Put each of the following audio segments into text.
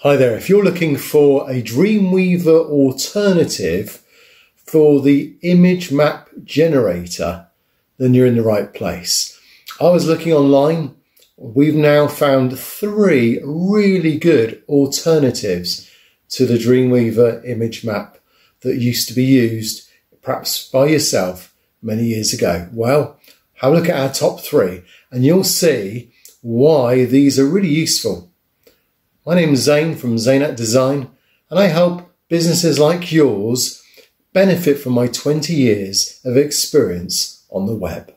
Hi there, if you're looking for a Dreamweaver alternative for the image map generator, then you're in the right place. I was looking online. We've now found 3 really good alternatives to the Dreamweaver image map that used to be used perhaps by yourself many years ago. Well, have a look at our top 3 and you'll see why these are really useful. My name is Zane from Zanet Design, and I help businesses like yours benefit from my 20 years of experience on the web.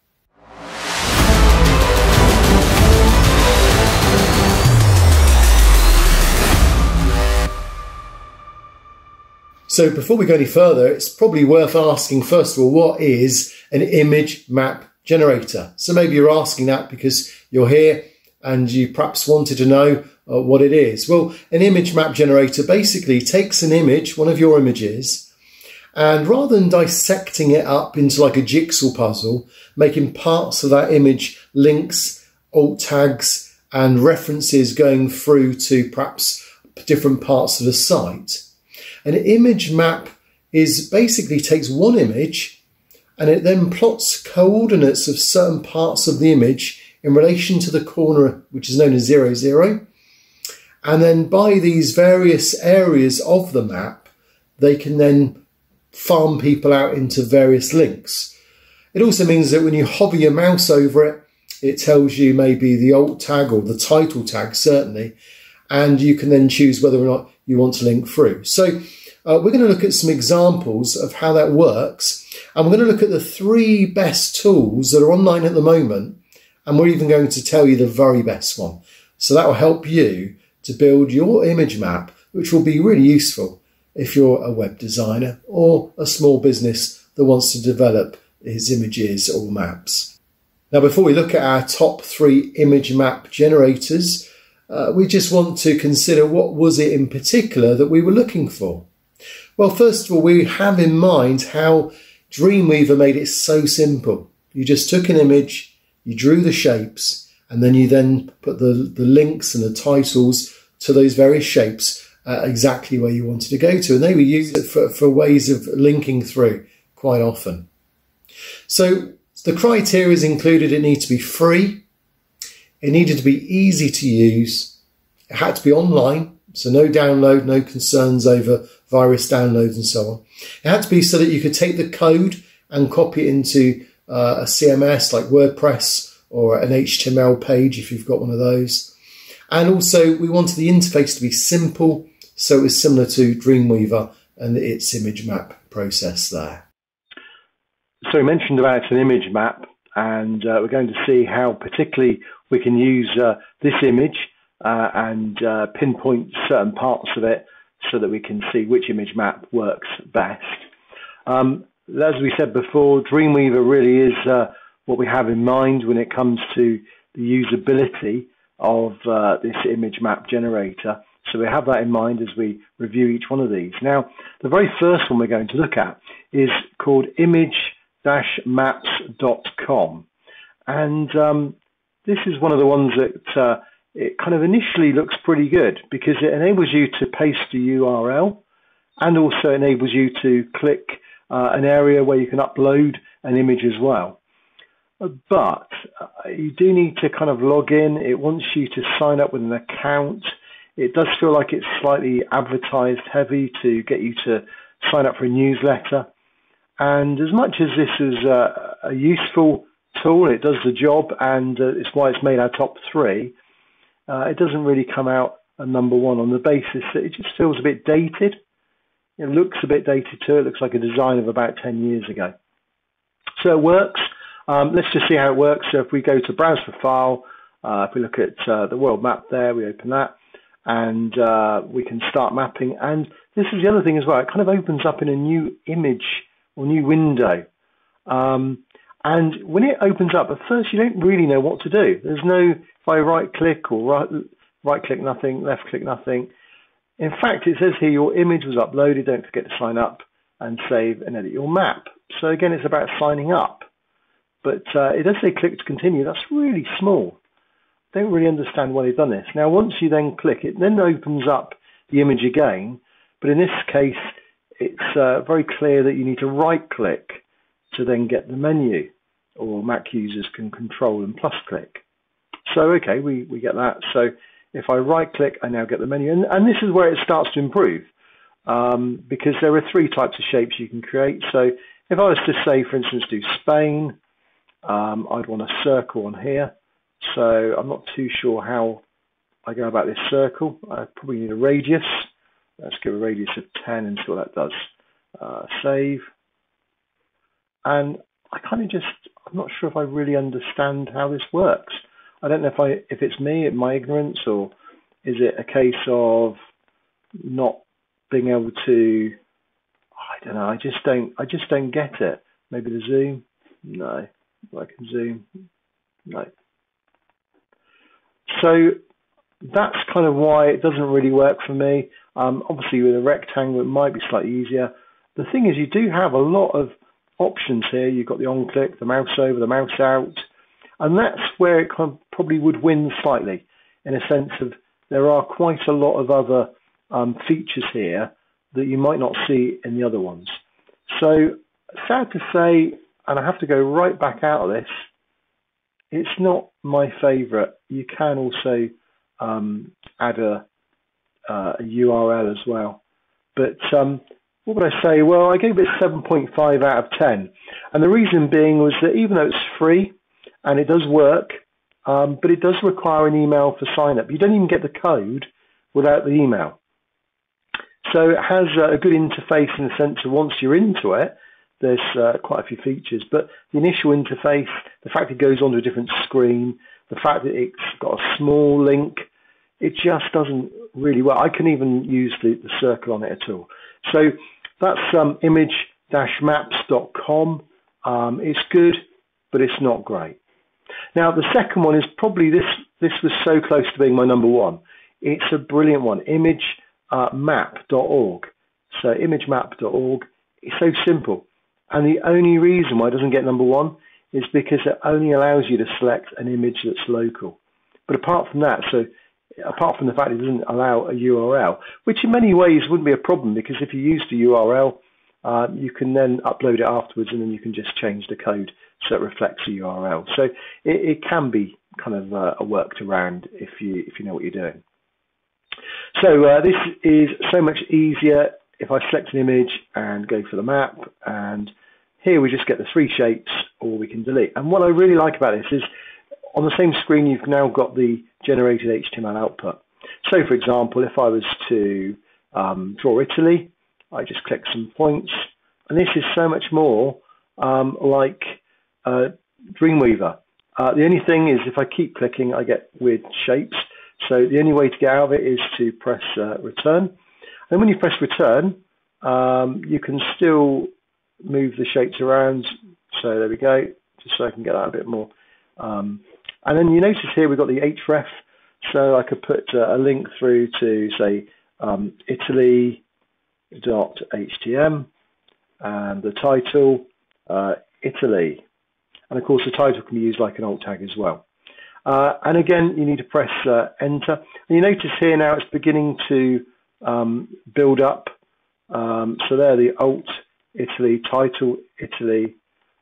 So before we go any further, it's probably worth asking first of all, what is an image map generator? So maybe you're asking that because you're here and you perhaps wanted to know what it is. Well, an image map generator basically takes an image, one of your images, and rather than dissecting it up into like a jigsaw puzzle, making parts of that image links, alt tags and references going through to perhaps different parts of the site, an image map is basically takes one image and it then plots coordinates of certain parts of the image in relation to the corner, which is known as 0, 0. And then by these various areas of the map, they can then farm people out into various links. It also means that when you hover your mouse over it, it tells you maybe the alt tag or the title tag, certainly, and you can then choose whether or not you want to link through. So we're going to look at some examples of how that works. And we're going to look at the 3 best tools that are online at the moment. And we're even going to tell you the very best one. So that will help you to build your image map, which will be really useful if you're a web designer or a small business that wants to develop his images or maps. Now, before we look at our top 3 image map generators, we just want to consider what was it in particular that we were looking for. Well, first of all, we have in mind how Dreamweaver made it so simple. You just took an image, you drew the shapes, and then you then put the links and the titles to those various shapes exactly where you wanted to go to. And they were used for ways of linking through quite often. So the criteria is included. It needs to be free. It needed to be easy to use. It had to be online. So no download, no concerns over virus downloads and so on. It had to be so that you could take the code and copy it into a CMS like WordPress or an HTML page if you've got one of those. And also we wanted the interface to be simple, so it was similar to Dreamweaver and its image map process there. So we mentioned about an image map, and we're going to see how particularly we can use this image and pinpoint certain parts of it so that we can see which image map works best. As we said before, Dreamweaver really is what we have in mind when it comes to the usability of this image map generator. So we have that in mind as we review each one of these. Now, the very first one we're going to look at is called image-maps.com. And this is one of the ones that it kind of initially looks pretty good because it enables you to paste the URL and also enables you to click an area where you can upload an image as well. But you do need to kind of log in. It wants you to sign up with an account. It does feel like it's slightly advertised heavy to get you to sign up for a newsletter. And as much as this is a useful tool, it does the job, and it's why it's made our top 3, it doesn't really come out at number 1 on the basis that it just feels a bit dated. It looks a bit dated too. It looks like a design of about 10 years ago. So it works. Let's just see how it works. So if we go to Browse for File, if we look at the world map there, we open that, and we can start mapping. And this is the other thing as well. It kind of opens up in a new image or new window. And when it opens up, at first you don't really know what to do. There's no, if I right-click or right-click nothing, left-click nothing. In fact, it says here your image was uploaded. Don't forget to sign up and save and edit your map. So again, it's about signing up. But it does say click to continue. That's really small. don't really understand why they've done this. Now, once you then click, it then opens up the image again, but in this case, it's very clear that you need to right-click to then get the menu, or Mac users can control and plus click. So, okay, we get that. So if I right-click, I now get the menu. And this is where it starts to improve, because there are 3 types of shapes you can create. So if I was to say, for instance, do Spain, I'd want a circle on here. So I'm not too sure how I go about this circle. I probably need a radius. Let's give a radius of 10 and see what that does. Save. And I kind of I'm not sure if I really understand how this works. I don't know if it's me, my ignorance, or is it a case of not being able to, I don't know, I just don't get it. Maybe the zoom? No. I can zoom? No. So that's kind of why it doesn't really work for me. Obviously with a rectangle it might be slightly easier. The thing is, you do have a lot of options here. You've got the on click, the mouse over, the mouse out, and that's where it kind of probably would win slightly, in a sense of there are quite a lot of other features here that you might not see in the other ones. So sad to say, and I have to go right back out of this, it's not my favorite. You can also add a URL as well. But what would I say? Well, I gave it 7.5 out of 10. And the reason being was that even though it's free and it does work, but it does require an email for sign up. You don't even get the code without the email. So it has a good interface in the sense of once you're into it, there's quite a few features. But the initial interface, the fact it goes onto a different screen, the fact that it's got a small link, it just doesn't really work. I can even use the circle on it at all. So that's image-maps.com. It's good, but it's not great. Now, the second one is probably this was so close to being my number one. It's a brilliant one, image-map.org. So image-map.org is so simple. And the only reason why it doesn't get number one is because it only allows you to select an image that's local. But apart from that, so apart from the fact it doesn't allow a URL, which in many ways wouldn't be a problem, because if you use the URL, you can then upload it afterwards and then you can just change the code so it reflects the URL. So it can be kind of worked around if you know what you're doing. So this is so much easier if I select an image and go for the map, and here we just get the 3 shapes, or we can delete. And what I really like about this is on the same screen you've now got the generated HTML output. So for example, if I was to draw Italy, I just click some points, and this is so much more like Dreamweaver. The only thing is if I keep clicking I get weird shapes, so the only way to get out of it is to press return. And when you press return, you can still move the shapes around. So there we go, just so I can get that a bit more. And then you notice here we've got the href, so I could put a link through to say italy.htm, and the title Italy. And of course the title can be used like an alt tag as well. And again, you need to press enter. And you notice here now it's beginning to build up. So there, the alt Italy, title Italy,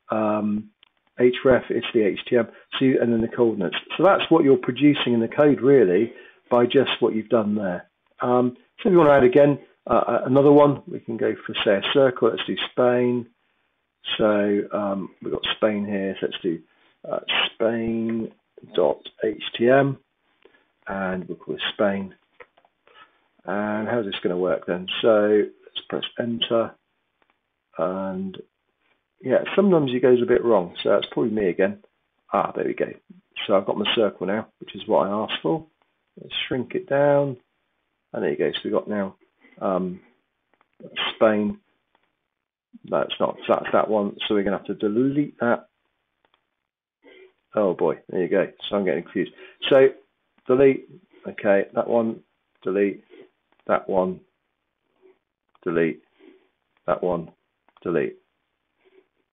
href Italy, HTM, and then the coordinates. So that's what you're producing in the code really by just what you've done there. So if you want to add again another one, we can go for say a circle. Let's do Spain. So we've got Spain here. So let's do Spain.htm, and we'll call it Spain. And how's this going to work then? So let's press enter, and yeah, sometimes it goes a bit wrong, so that's probably me again. There we go. So I've got my circle now, which is what I asked for. Let's shrink it down, and there you go. So we've got now Spain. That's not, so that's that one, so we're going to have to delete that. Oh boy, there you go. So I'm getting confused. So delete, okay, that one, delete, that one, delete, that one, delete.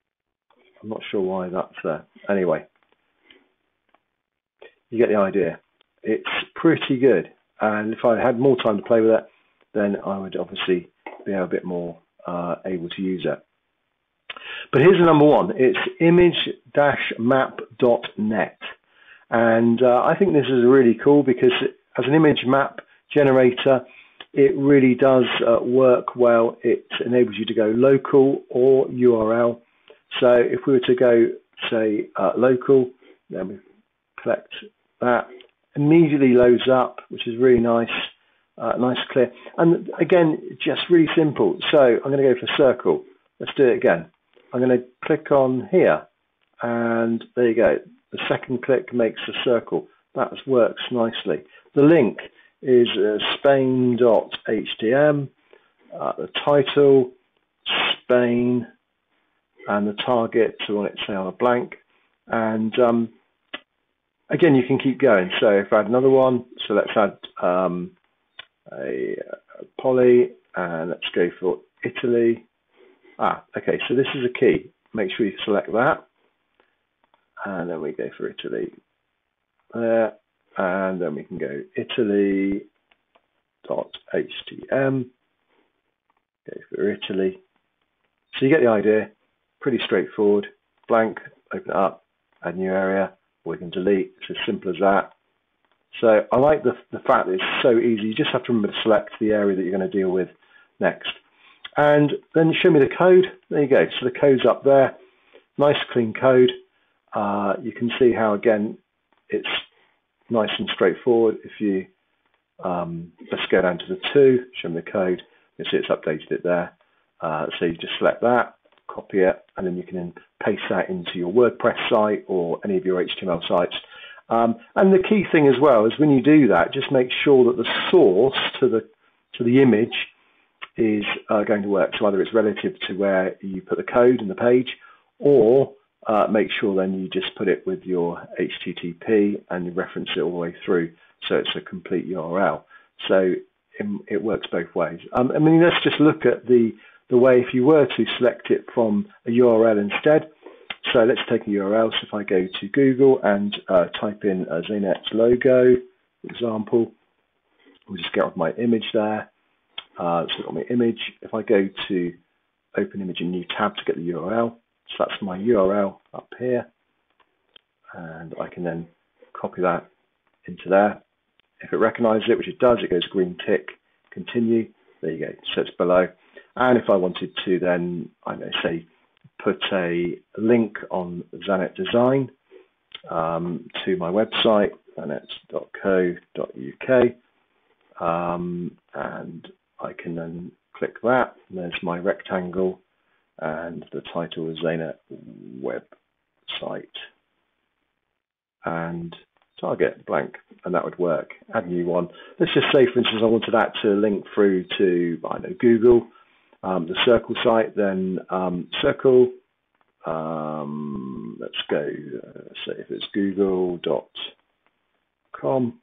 I'm not sure why that's there. Anyway, you get the idea. it's pretty good. And if I had more time to play with it, then I would obviously be a bit more able to use it. But here's the number one. It's image-map.net. And I think this is really cool because as an image map generator, it really does work well. It enables you to go local or URL. So if we were to go, say, local, then we select that, immediately loads up, which is really nice, nice, clear. And again, just really simple. So I'm going to go for circle. Let's do it again. I'm going to click on here, and there you go. The second click makes a circle. That works nicely. The link is Spain.htm, the title, Spain, and the target, so I want it to say on a blank. And again, you can keep going. So if I add another one, so let's add a poly, and let's go for Italy. Okay, so this is a key. Make sure you select that. And then we go for Italy there. And then we can go Italy.htm. Go for Italy. So you get the idea. Pretty straightforward. Blank, open it up, add new area. We can delete. It's as simple as that. So I like the fact that it's so easy. You just have to remember to select the area that you're going to deal with next. And then show me the code. There you go. So the code's up there. Nice clean code. You can see how, again, it's nice and straightforward. If you, let's go down to the 2, show me the code. You see it's updated it there. So you just select that, copy it, and then you can then paste that into your WordPress site or any of your HTML sites. And the key thing as well is when you do that, just make sure that the source to the image is going to work. So either it's relative to where you put the code in the page, or make sure then you just put it with your HTTP and you reference it all the way through, so it's a complete URL. So it works both ways. I mean, let's just look at the way if you were to select it from a URL instead. So let's take a URL. So if I go to Google and type in a Zanet logo, for example, we'll just get off my image there. So I've got my image. If I go to open image in new tab to get the URL, so that's my URL up here, and I can then copy that into there. If it recognizes it, which it does, it goes green tick, continue. There you go. So it's below. And if I wanted to then, I don't know, say, put a link on Zanet Design to my website, zanet.co.uk, and I can then click that, and there's my rectangle, and the title is Zanet website, and target blank, and that would work. Add a new one. Let's just say, for instance, I wanted that to link through to, I don't know, Google, the circle site, then circle, let's go, say if it's google.com,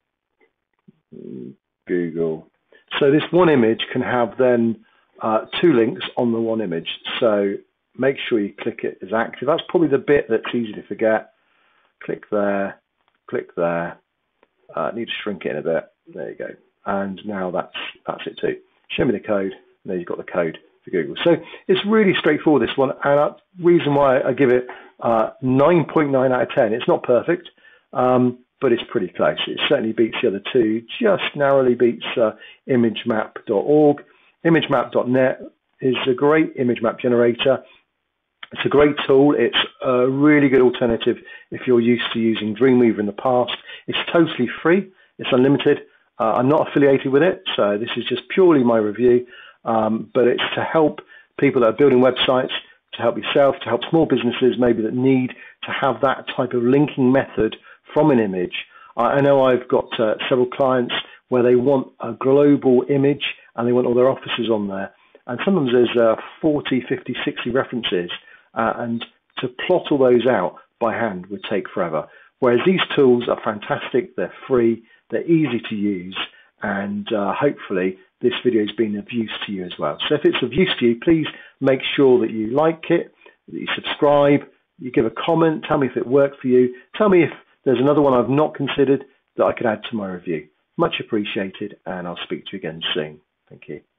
Google. So this one image can have then 2 links on the one image. So make sure you click it as active. That's probably the bit that's easy to forget. Click there, click there. Need to shrink it in a bit. There you go. And now that's it too. Show me the code. And there you've got the code for Google. So it's really straightforward, this one. And the reason why I give it 9.9 out of 10. It's not perfect, but it's pretty close. It certainly beats the other 2. Just narrowly beats imagemap.org. Imagemap.net is a great image map generator. It's a great tool. It's a really good alternative if you're used to using Dreamweaver in the past. It's totally free. It's unlimited. I'm not affiliated with it, so this is just purely my review. But it's to help people that are building websites, to help yourself, to help small businesses maybe that need to have that type of linking method from an image. I know I've got several clients where they want a global image and they want all their offices on there. And sometimes there's 40, 50, 60 references. And to plot all those out by hand would take forever. Whereas these tools are fantastic, they're free, they're easy to use, and hopefully this video has been of use to you as well. So if it's of use to you, please make sure that you like it, that you subscribe, you give a comment, tell me if it worked for you, tell me if there's another one I've not considered, that I could add to my review. Much appreciated, and I'll speak to you again soon. Thank you.